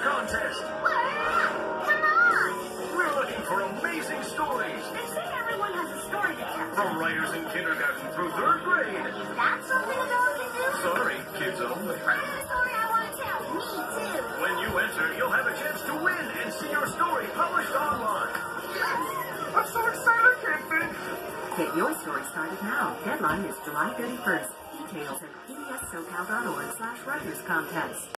Contest. Come on! We're looking for amazing stories They say everyone has a story to tell. from writers in kindergarten through third grade. Is that something a dog can do? Sorry, kids only. That's the story I want to tell. Me too. When you enter, you'll have a chance to win and see your story published online. I'm so excited, I can't think. Get your story started now. Deadline is July 31st. Details at pbssocal.org/writerscontest.